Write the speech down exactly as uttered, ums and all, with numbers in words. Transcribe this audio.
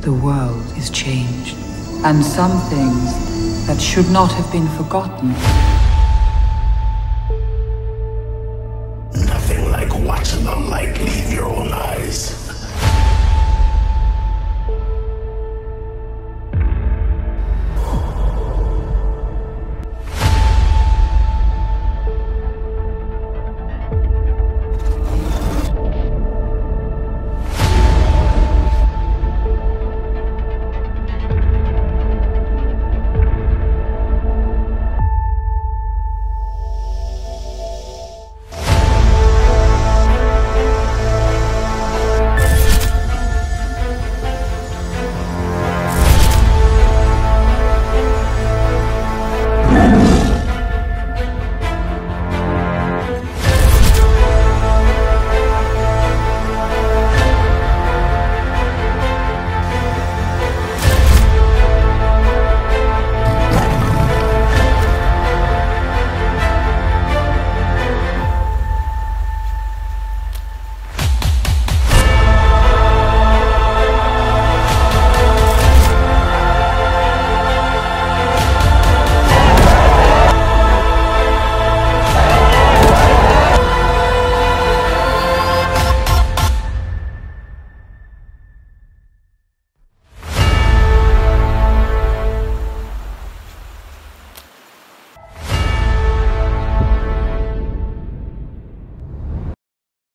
The world is changed, and some things that should not have been forgotten. Nothing like watching the light leave